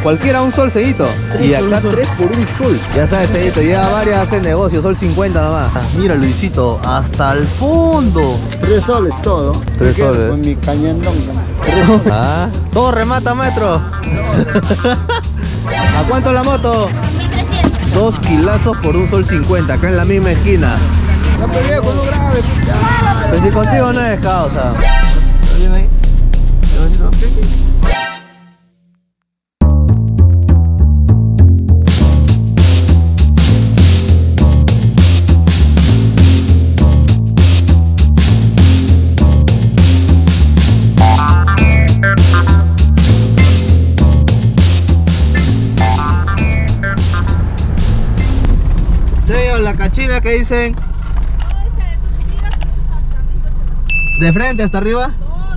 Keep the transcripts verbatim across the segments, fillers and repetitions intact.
Cualquiera un sol, Cedito. Y acá tres por un sol. Ya sabes, Cedito, lleva varias a hacer negocio, sol cincuenta nomás. Mira, Luisito, hasta el fondo. Tres soles todo. Tres soles. Con mi cañandonga. Ah, todo remata, maestro. ¿A cuánto la moto? mil trescientos. Dos kilazos por un sol cincuenta, acá en la misma esquina. La pelea con lo grave. Pero si contigo no es causa. La cachina que dicen de frente hasta arriba.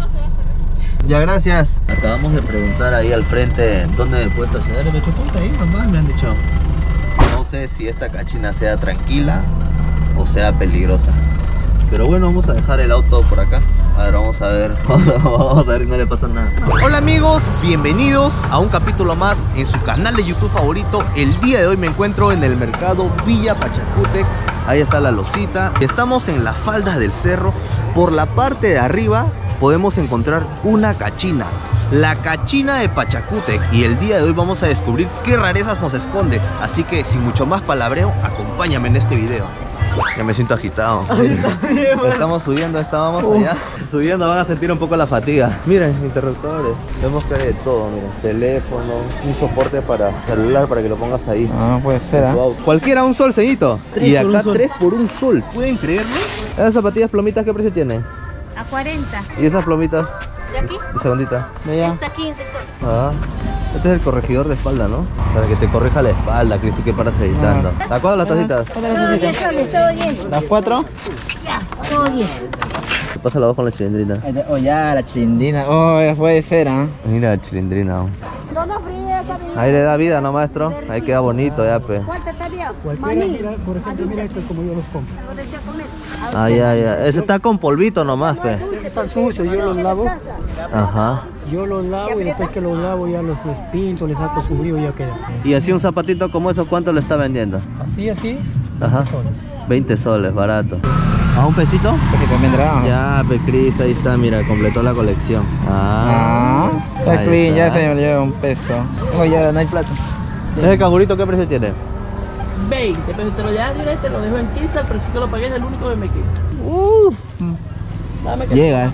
Ya, gracias. Acabamos de preguntar ahí al frente dónde me puedo estacionar. Me he hecho punta ahí nomás, me han dicho. No sé si esta cachina sea tranquila o sea peligrosa, pero bueno, vamos a dejar el auto por acá. A ver, vamos a ver, vamos a, vamos a ver si no le pasa nada. Hola amigos, bienvenidos a un capítulo más en su canal de YouTube favorito. El día de hoy me encuentro en el mercado Villa Pachacútec. Ahí está la losita. Estamos en las faldas del cerro. Por la parte de arriba podemos encontrar una cachina, la cachina de Pachacútec. Y el día de hoy vamos a descubrir qué rarezas nos esconde. Así que sin mucho más palabreo, acompáñame en este video. Ya me siento agitado. Estamos subiendo, estábamos allá. Subiendo van a sentir un poco la fatiga. Miren, interruptores. Vemos que hay de todo, miren. Teléfono, un soporte para celular para que lo pongas ahí. Ah, puede ser, ¿ah? Cualquiera un sol, Cedito. Y acá tres por un sol. ¿Pueden creerlo? ¿Esas zapatillas plomitas qué precio tienen? A cuarenta. ¿Y esas plomitas? ¿De aquí? De segundita. De allá. Está quince soles. Ah. Este es el corregidor de espalda, ¿no? Para que te corrija la espalda, Cristo, que paras editando. ¿A cuál las tacitas? diez soles, todo bien. ¿Las cuatro? Ya, todo bien. Pásala abajo con la chilindrina. Oh, ya, la chilindrina. Oh, ya puede ser, ¿ah? Mira la chilindrina. No, no, fríe, está bien. Ahí le da vida, ¿no, maestro? Ahí queda bonito, ya, pe. ¿Cuánto está bien? Cualquiera, mira, por ejemplo, mira esto como yo los compro. Algo desea comer. Ah, ya, ya. Ese está con polvito nomás, pe. Está sucio, yo los lavo. Ajá. Yo los lavo y después que los lavo ya los, los pinto, les saco su brillo y ya queda. Y así un zapatito como eso, ¿cuánto le está vendiendo? Así, así. Ajá. veinte soles, barato. ¿A un pesito? Porque también vendrá. Ya, pe, Cris, ahí está, mira, completó la colección. Ah, Ahí está clean, ya está. se me lleva un peso. Oh, ya, no hay plata. ¿Ese cangurito qué precio tiene? veinte, pero te lo ya diré, te lo dejo en quince, el precio que lo pagué es el único que me queda. Uff. Dame que Llegas.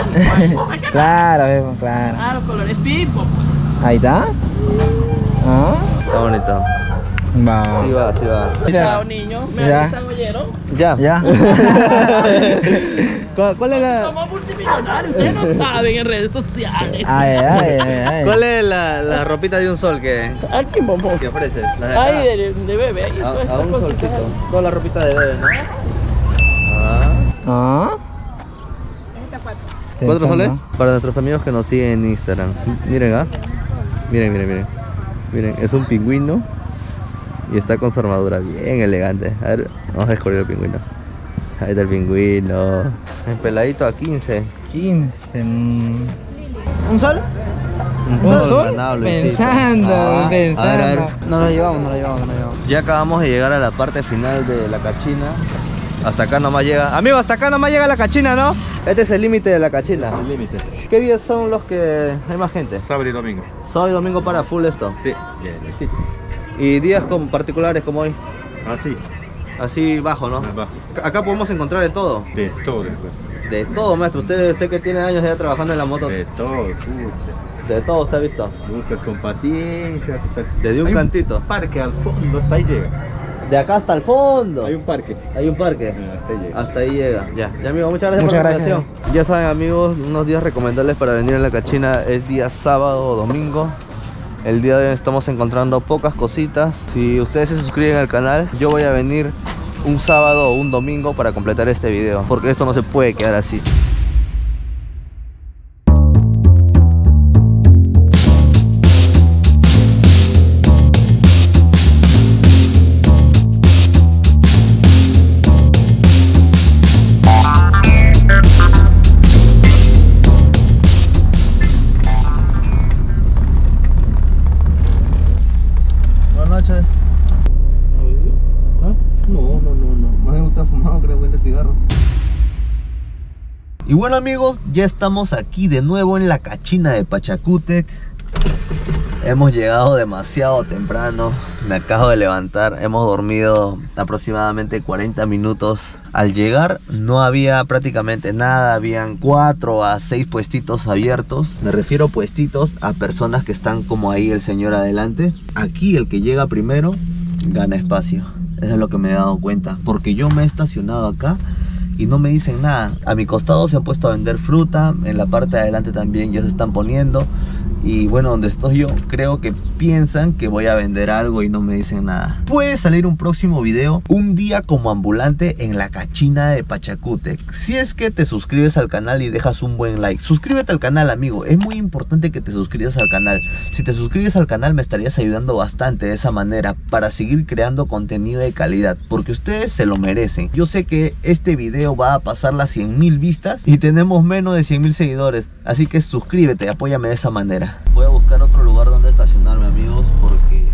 Claro, vemos, claro. Ah, los colores pipo, pues. Ahí está. Ah, Está bonito. va. Sí va, sí va. Chao, niño. Me Ya. avisan, oyeron. Ya. Ya. ¿Cuál, cuál es la, Somos multimillonarios, ustedes no saben en redes sociales. Ay, ay, ay, ay. cuál es la, la ropita de un sol que, Aquí, bombón. que ofreces? La de acá. Ay, de, de bebé, ahí, todas A, a esas un cositas solcito. ahí. Toda la ropita de bebé, ¿no? Ah. Ah. ¿Cuatro soles? Pensando. Para nuestros amigos que nos siguen en Instagram. Miren, ¿ah? Miren, miren, miren. Miren, es un pingüino. Y está con su armadura bien elegante. A ver, vamos a descubrir el pingüino. Ahí está el pingüino. El peladito a quince. quince. mm. ¿Un sol? Un ¿Un sol, sol? ganado, Luisito. Pensando, Ah, pensando. A ver, a ver. No lo llevamos, no lo llevamos, no lo llevamos. Ya acabamos de llegar a la parte final de la cachina. Hasta acá nomás llega. Amigo, hasta acá nomás llega la cachina, ¿no? Este es el límite de la cachina. El límite. ¿Qué días son los que hay más gente? Sábado y domingo. Sábado y domingo para full esto. Sí. Bien, sí. Y días con particulares como hoy. Así. Así bajo, ¿no? Más bajo. Acá podemos encontrar de todo. De todo después. De todo, maestro. Usted, usted que tiene años ya trabajando en la moto. De todo, pucha. De todo usted ha visto. Buscas con paciencia. hasta- Desde un Hay cantito. parque al fondo, hasta ahí llega. De acá hasta el fondo. Hay un parque. Hay un parque. Hasta ahí llega. Hasta ahí llega. Ya, ya amigo, muchas gracias Muchas por la gracias. invitación. Ya saben amigos, unos días recomendables para venir a la cachina es día sábado o domingo. El día de hoy estamos encontrando pocas cositas. Si ustedes se suscriben al canal, yo voy a venir un sábado o un domingo para completar este video, porque esto no se puede quedar así. Y bueno amigos, ya estamos aquí de nuevo en la cachina de Pachacútec. Hemos llegado demasiado temprano, me acabo de levantar, hemos dormido aproximadamente cuarenta minutos. Al llegar no había prácticamente nada, habían cuatro a seis puestitos abiertos. Me refiero puestitos a personas que están como ahí el señor adelante. Aquí el que llega primero gana espacio, eso es lo que me he dado cuenta, porque yo me he estacionado acá y no me dicen nada. A mi costado se han puesto a vender fruta, en la parte de adelante también ya se están poniendo. Y bueno, donde estoy yo, creo que piensan que voy a vender algo y no me dicen nada. Puede salir un próximo video, un día como ambulante en la cachina de Pachacútec. Si es que te suscribes al canal y dejas un buen like. Suscríbete al canal, amigo, es muy importante que te suscribas al canal. Si te suscribes al canal me estarías ayudando bastante de esa manera para seguir creando contenido de calidad, porque ustedes se lo merecen. Yo sé que este video va a pasar las cien mil vistas y tenemos menos de cien mil seguidores, así que suscríbete, apóyame de esa manera. Voy a buscar otro lugar donde estacionarme, amigos, porque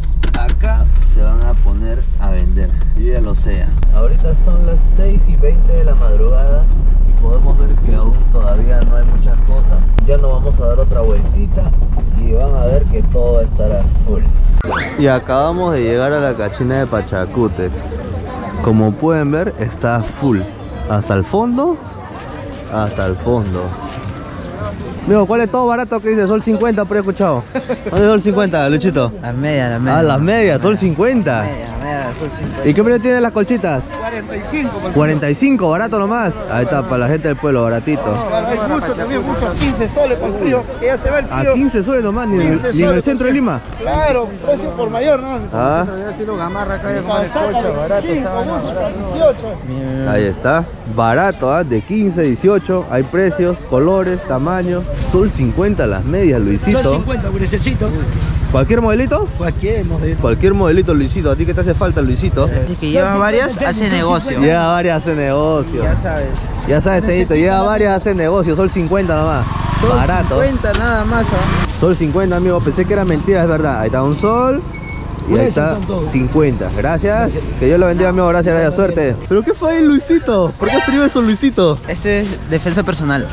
acá se van a poner a vender. Yo ya lo sé. Ahorita son las seis y veinte de la madrugada y podemos ver que aún todavía no hay muchas cosas. Ya nos vamos a dar otra vueltita y van a ver que todo estará full. Y acabamos de llegar a la cachina de Pachacútec. Como pueden ver, está full. Hasta el fondo, hasta el fondo. Amigo, ¿cuál es todo barato que dice? Sol cincuenta, por ahí he escuchado. ¿Dónde es Sol cincuenta, Luchito? Las medias, las medias. Ah, las medias, Sol cincuenta. Medias, medias, Sol cincuenta. ¿Y qué precio tienen las colchitas? cuarenta y cinco. cuarenta y cinco, barato nomás. Ahí está, para la gente del pueblo, baratito. Claro, hay buzo también, buzo a quince soles por el frío, que ya se va el A frío. quince soles nomás, ni, en el- ni en el centro de Lima. Claro, precio por mayor, ¿no? Ah, estilo gamarra acá de Calzaca veinticinco, buzo a dieciocho. ahí está. Barato, ¿ah? De quince, dieciocho. Hay precios, colores, tamaños. Sol cincuenta las medias, Luisito. Son cincuenta, necesito. ¿Cualquier modelito? Cualquier modelo. Cualquier modelito, Luisito. ¿A ti qué te hace falta, Luisito? Es que lleva varias, hace negocio. Lleva varias, hace negocio. Ya sabes. Ya sabes, Ceñito, lleva varias, hace negocio. Sol cincuenta nomás. Sol Barato. cincuenta nada más. ¿Ah? Sol cincuenta, amigo. Pensé que era mentira, es verdad. Ahí está un sol. Y ahí está cincuenta. Gracias. Que Dios lo bendiga, amigo. Gracias, gracias. Suerte. ¿Pero qué fue ahí, Luisito? ¿Por qué has traído eso, Luisito? Este es defensa personal.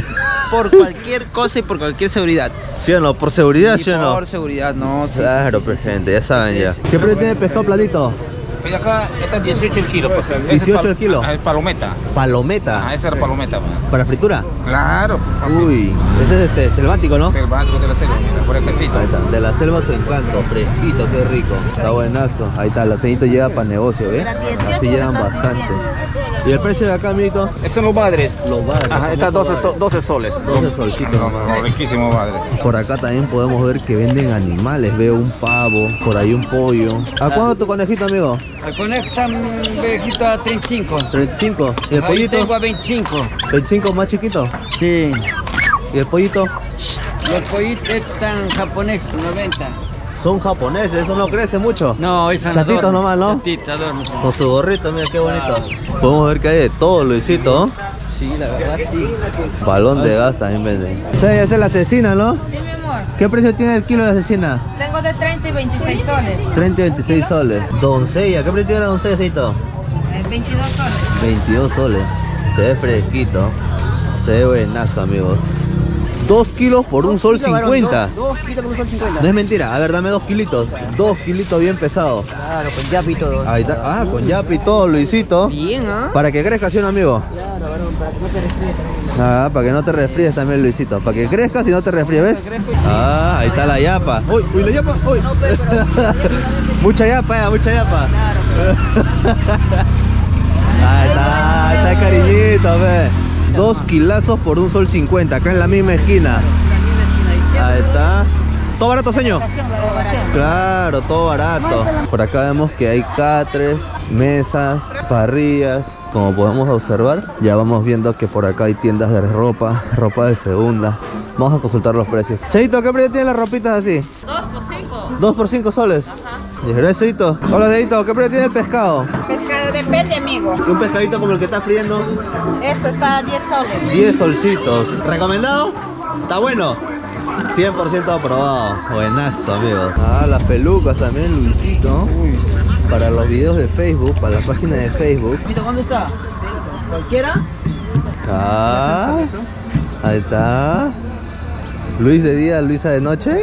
Por cualquier cosa y por cualquier seguridad. ¿Sí o no? ¿Por seguridad, sí, o no? Por seguridad, no. Sí, Claro, sí, sí, presente, ya saben ya. Sí. ¿Qué precio tiene el pescado platito? Mira acá, esta es dieciocho el kilo. Pues. Ese es dieciocho pal- el kilo. ah, es palometa. Palometa. Ah, esa era palometa. pues. ¿Para fritura? Claro. Uy, ese es este, selvático, ¿no? Selvático de la selva, mira, por este sitio. Ahí está, de la selva su encanto, fresquito, qué rico. Está buenazo. Ahí está, el aceñito llega para negocio, ¿ves? Así llegan bastante. ¿Y el precio de acá, amiguito? Estos son los badres. Los badres. Ajá, estas doce, so- doce soles. doce solcitos. No, no, no, riquísimo badre. Por acá también podemos ver que venden animales. Veo un pavo, por ahí un pollo. ¿A cuánto tu conejito, amigo? El conejo está viejito a treinta y cinco. treinta y cinco. ¿Y el Ahí pollito? tengo a veinticinco. veinticinco más chiquito. Sí. ¿Y el pollito? Los pollitos están japoneses, noventa. Son japoneses, eso no crece mucho. No, esas Chatitos nomás, ¿no? Chatitos, adornos. Con su gorrito, mira qué bonito. Podemos ver que hay de todo, Luisito, ¿no? Sí, la verdad sí. Balón de gas también venden. Sí, esa es la asesina, ¿no? Sí, mi amor. ¿Qué precio tiene el kilo de asesina? Tengo de treinta y veintiséis soles. treinta y veintiséis soles. Doncella, ¿qué precio tiene la doncella, Ceito? Eh, veintidós soles. veintidós soles. Se ve fresquito. Se ve buenazo, amigos. dos kilos por un sol cincuenta. Dos kilos por un sol cincuenta. No es mentira, a ver, dame dos kilitos. Dos kilitos bien pesados. Claro, con yapi y todo. Ahí está. Ah, con yapi y todo, Luisito. Bien, ¿ah? Para que crezca, ¿sí o no, amigo? Claro, varón, para que no te resfríes también. Ah, para que no te resfríes también, Luisito. Para que crezcas y no te resfríes, ¿ves? Ah, ahí está la yapa. Uy, uy, la yapa. Uy. Mucha yapa, ya, mucha yapa. Ahí está, ahí está el cariñito, ve. Dos kilazos por un sol cincuenta, acá en la misma esquina. Ahí está. ¿Todo barato, señor? Claro, todo barato. Por acá vemos que hay catres, mesas, parrillas. Como podemos observar, ya vamos viendo que por acá hay tiendas de ropa, ropa de segunda. Vamos a consultar los precios. Seito, ¿qué precio tienen las ropitas así? Dos por cinco. ¿Dos por cinco soles? Ajá. Gracias, Seito. Hola, Seito, ¿qué precio tiene el pescado? Pescado depende, amigo. Un pescadito como el que está friendo. Esto está a diez soles. diez solcitos. ¿Recomendado? ¿Está bueno? cien por ciento aprobado. Buenazo, amigos. Ah, las pelucas también, Luisito. Para los videos de Facebook, para la página de Facebook. ¿Dónde está? ¿Cualquiera? Ah, ahí está. Luis de día, Luisa de noche.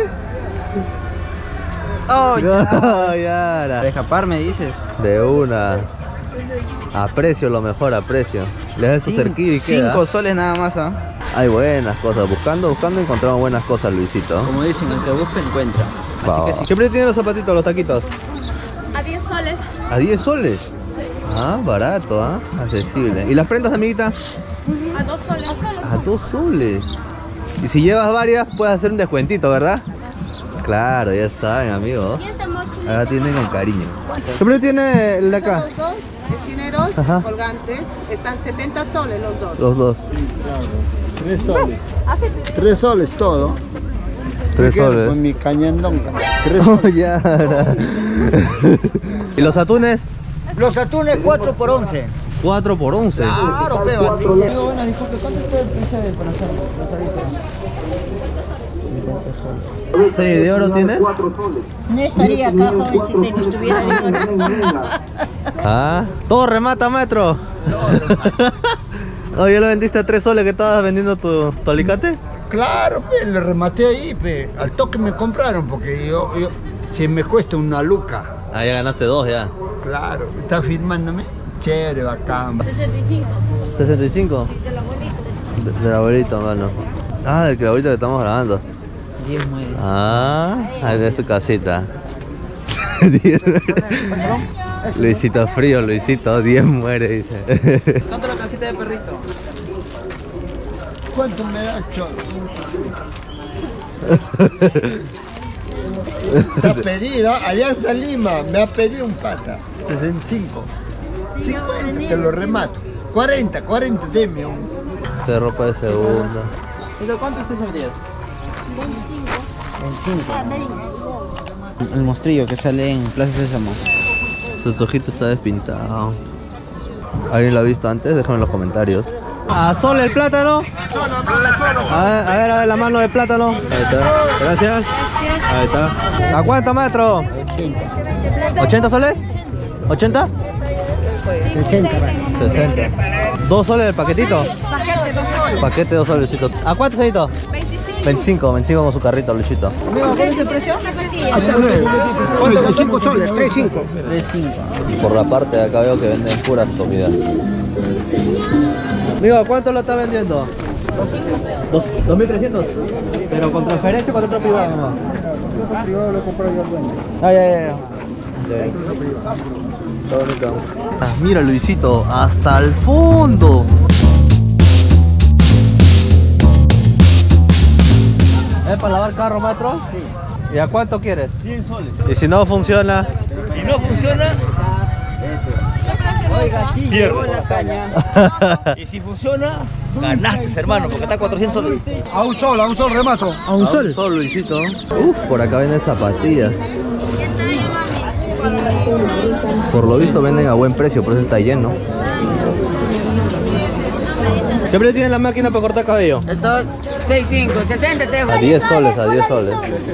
Oh, ya. Oh, Yara. De escaparme, dices. De una. Aprecio lo mejor, aprecio. Le das tu cerquillo y queda. Cinco soles nada más, ¿ah? Hay buenas cosas. Buscando, buscando encontramos buenas cosas, Luisito. Como dicen, el que busca encuentra. Así Va, que va. sí. ¿Qué precio tienen los zapatitos, los taquitos? A diez soles. ¿A diez soles? Ah, barato, ¿ah? Accesible. ¿Y las prendas, amiguita? A dos soles. A dos soles. Y si llevas varias, puedes hacer un descuentito, ¿verdad? Claro, ya saben, amigos. Ahora tienen con cariño. ¿Qué precio tiene el de acá? Los dos esquineros Ajá. colgantes están setenta soles los dos. Los dos. Tres soles. Tres soles todo. Tres Me quedo soles. Con mi cañandonga. Tres Oh, soles. Yara. ¿Y los atunes? Los atunes cuatro por once. cuatro por once. Claro, peba. ¿seis de oro tienes? No estaría acá, jovencita, no estuviera de oro. Ah, todo remata, maestro. Oye, ¿lo vendiste a tres soles que estabas vendiendo tu, tu alicate? Claro, pe, le rematé ahí, pe. Al toque me compraron porque yo, yo si me cuesta una luca. Ah, ya ganaste dos ya. Claro, está firmándome. Chévere, bacán. sesenta y cinco. ¿sesenta y cinco? Del abuelito. De- Del abuelito, mano. Ah, del que abuelito que estamos grabando. diez muebles. Ah, ahí de su casita. diez Luisito frío, Luisito, diez muere, dice. ¿Cuánto la casita de perrito? ¿Cuánto me da, cholo? Te ha pedido, Alianza Lima, me ha pedido un pata. sesenta y cinco. cincuenta, te lo remato. cuarenta, cuarenta, deme un. De ropa de segunda. ¿Y de cuánto es esos días? veinticinco. El mostrillo que sale en Plaza Sésamo. Tu ojito está despintado. ¿Alguien lo ha visto antes? Déjame en los comentarios. ¿A sol el plátano? A ver, a ver, a ver la mano de plátano. Ahí está. Gracias. Ahí está. ¿A cuánto, maestro? ¿ochenta soles? ¿ochenta? sesenta. sesenta. ¿Dos soles el paquetito? Paquete, dos soles. Paquete dos soles, Luisito. ¿A cuánto, señorito? veinticinco, veinticinco con su carrito, Luisito. ¿Cuál es el precio? treinta y cinco soles, treinta y cinco. tres cinco. Por la parte de acá veo que venden puras comidas. Amigo, ¿cuánto lo está vendiendo? Dos- ¿dos mil trescientos? ¿Pero con transferencia o con otro privado, mamá? Con privado lo he comprado yo al dueño. Ah, ya, ya, ya. Está bonito. Ah, mira, Luisito, hasta el fondo. ¿Es para lavar carro, maestro? Sí. ¿Y a cuánto quieres? cien soles. ¿Y si no funciona? Si no funciona, Oiga, sí, llegó la caña. y si funciona, ganaste, hermano, porque está cuatrocientos soles. A un sol, a un sol remato. ¿A un sol? Sol, Luisito. Uf, por acá venden zapatillas. Por lo visto venden a buen precio, por eso está lleno. ¿Qué precio tiene la máquina para cortar cabello? Estos seis cinco, sesenta te dejo. A diez soles, a diez soles.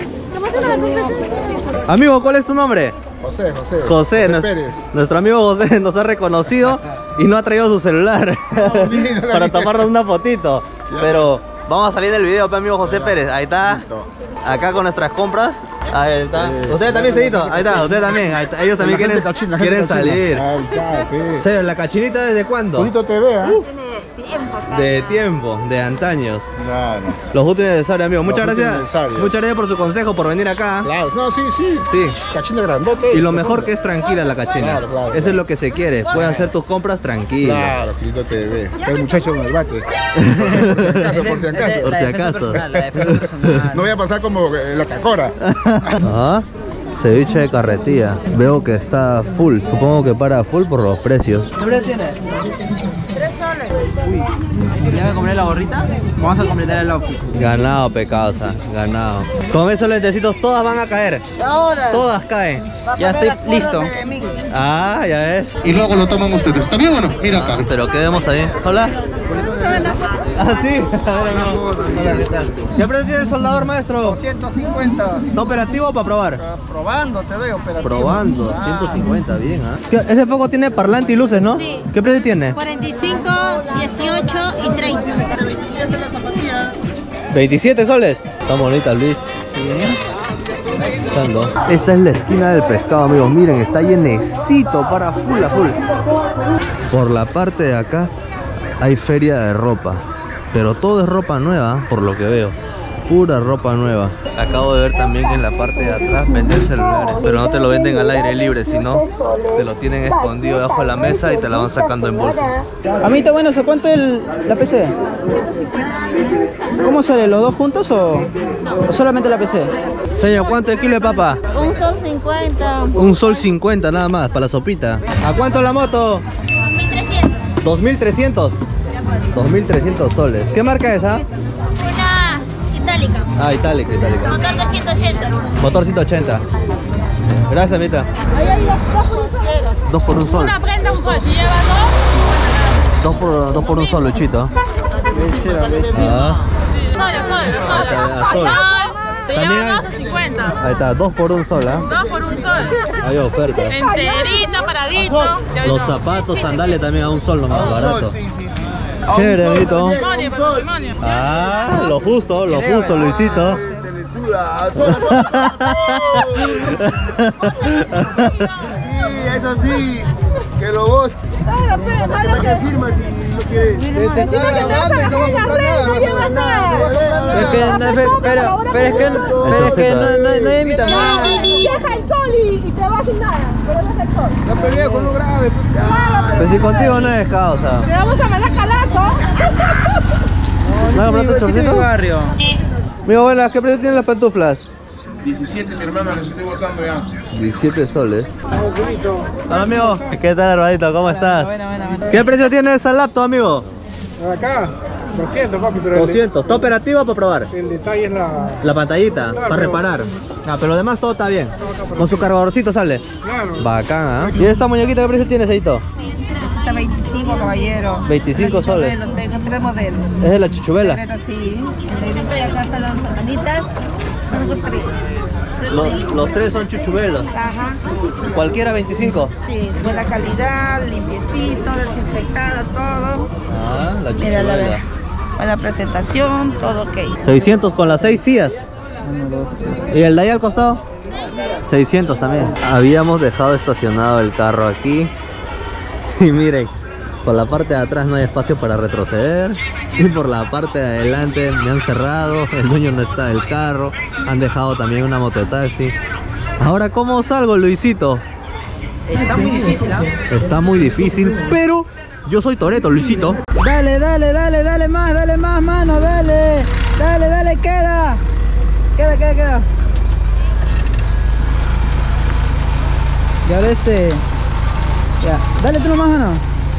Amigo, ¿cuál es tu nombre? José, José. José, nues- Pérez. nuestro amigo José nos ha reconocido y no ha traído su celular mira, la para vi. tomarnos una fotito. Ya. Pero vamos a salir del video, pues, amigo José Ya, Pérez. Ahí está. listo. Acá con nuestras compras. Ahí está. Eh, Ustedes también, Seguito. Ahí está, ustedes también. Ahí está. Ellos también La gente quieren, cachina, la gente quieren cachina. salir. Ahí está, pe. Serio, ¿la cachinita desde cuándo? Bonito te ve, ¿eh? De tiempo, de antaños. Claro. Los últimos necesarios, amigo. Muchas Los gracias. últimos necesarios. Muchas gracias por su consejo, por venir acá. Claro, no, sí, sí. Sí. Cachina grandote. Y lo mejor que es tranquila la cachina. Claro, claro, Eso es claro. lo que se quiere. Puedes hacer tus compras tranquila. Claro, bonito te ve. El muchacho en el bate. Por si acaso, por si acaso. Por si acaso. La defensa personal. No voy a pasar como eh, la cacora. Ah, ceviche de carretilla. Veo que está full. Supongo que para full por los precios. ¿Qué precio tiene? ¿Ya me compré la gorrita? Vamos a completar el outfit. Ganado, pecausa. Ganado. Con esos lentecitos todas van a caer. Todas caen. Ya estoy listo. Ah, ya es. Y luego lo toman ustedes. ¿Está bien o no? Mira acá. Pero ¿qué vemos ahí? Hola. Ah, sí. Hola, ¿qué tal? ¿Qué precio tiene el soldador, maestro? ciento cincuenta. ¿Está operativo o para probar? Probando, te doy operativo. Probando, ciento cincuenta, bien, ¿ah? ¿eh? Ese foco tiene parlante y luces, ¿no? Sí. ¿Qué precio tiene? cuarenta y cinco, dieciocho y treinta. veintisiete soles. Está bonita, Luis. Esta es la esquina del pescado, amigos. Miren, está llenecito para full a full. Por la parte de acá hay feria de ropa, pero todo es ropa nueva, por lo que veo. Pura ropa nueva. Acabo de ver también que en la parte de atrás venden celulares, pero no te lo venden al aire libre, sino te lo tienen escondido debajo de la mesa y te la van sacando en bolsa. Amita, bueno, ¿se cuánto el, la P C? ¿Cómo sale? ¿Los dos juntos o, o solamente la P C? Señor, ¿cuánto el kilo de papa? Un sol cincuenta. Un sol cincuenta nada más, para la sopita. ¿A cuánto la moto? dos mil trescientos. dos mil trescientos soles. ¿Qué marca es esa? Una itálica. Ah, itálica, itálica. Motor de ciento ochenta. Motor ciento ochenta. Gracias, amita. Ahí hay dos, dos por un sol. Dos por un sol. Una prenda, un sol. Si lleva dos, Dos por, dos por un sol, Luchito. Ah. soya, soya, soya. soya. Se También lleva hay- dos a cincuenta. Ahí está, dos por un sol, ¿ah? Dos por un sol. Hay oferta. Enterito, paradito. Los zapatos, sandales también a un sol nomás, barato. Chévere, amiguito. Patrimonio, patrimonio. Ah, lo justo, lo justo, Luisito. Eso sí, que lo vos. Claro, pero malo que firma si no quieres. Te está grabando y no va a comprar nada. No llevas nada. Pero es que no, pero, pero, pero es que, pero es que no, no, no hay mi tamaño. Deja el sol y, y te vas sin nada. Pero deja el sol. La pelea con lo grave. Claro, Pero si contigo no es causa. te vamos a mandar calato. ¿No compraste Sí, sí, mi chorcito? barrio. Mi abuela, ¿qué precio tienen las pantuflas? diecisiete, mi hermana, les estoy votando ya. diecisiete soles. Hola, amigo. ¿Qué tal, hermanito? ¿Cómo estás? Bueno, bueno, bueno. ¿Qué precio tiene esa laptop, amigo? Acá, doscientos, papi, pero el, doscientos. ¿Está operativa para probar? el detalle es la... La pantallita, Claro, para pero- reparar. Ah, pero lo demás todo está bien. Con su cargadorcito sale. Claro. Bacán, ¿ah? ¿Y esta muñequita qué precio tienes, Eito? Está veinticinco, caballero. veinticinco soles. Tengo tres modelos. Es de la chuchubela. Sí. El negrito y acá están las hermanitas. Son los tres. Los, los tres son chuchubelos. Ajá. Cualquiera veinticinco. Sí, buena calidad, limpiecito, desinfectada, todo. Ah, la Mira, la, chuchubela. buena presentación, todo ok. seiscientos con las seis sillas. ¿Y el de ahí al costado? seiscientos también. Habíamos dejado estacionado el carro aquí. Y miren, por la parte de atrás no hay espacio para retroceder. Y por la parte de adelante me han cerrado. El dueño no está del carro. Han dejado también una mototaxi. Ahora, ¿cómo salgo, Luisito? Está muy difícil, ¿ah? Está muy difícil, pero yo soy Toretto, Luisito. Dale, dale, dale, dale más, dale más, mano, dale. Dale, dale, queda. Queda, queda, queda. Ya ves este. Ya, dale tú nomás, mano.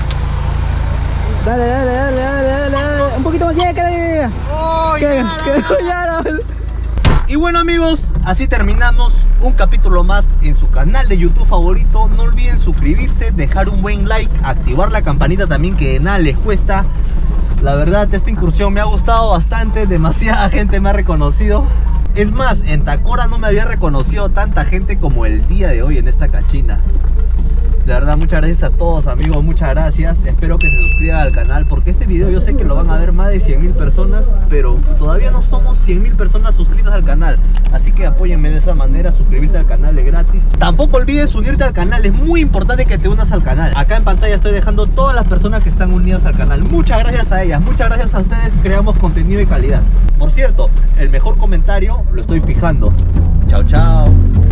Dale, dale, dale, dale, dale, dale. Un poquito más, llega, queda, llega. Queda, queda, ya, no. Y bueno, amigos, así terminamos un capítulo más en su canal de YouTube favorito. No olviden suscribirse, dejar un buen like, activar la campanita también, que de nada les cuesta. La verdad, esta incursión me ha gustado bastante. Demasiada gente me ha reconocido. Es más, en Tacora no me había reconocido tanta gente como el día de hoy en esta cachina. De verdad, muchas gracias a todos, amigos, muchas gracias. Espero que se suscriban al canal, porque este video yo sé que lo van a ver más de cien mil personas, pero todavía no somos cien mil personas suscritas al canal. Así que apóyenme de esa manera, suscribirte al canal es gratis. Tampoco olvides unirte al canal, es muy importante que te unas al canal. Acá en pantalla estoy dejando todas las personas que están unidas al canal. Muchas gracias a ellas, muchas gracias a ustedes, creamos contenido de calidad. Por cierto, el mejor comentario lo estoy fijando. Chao, chao.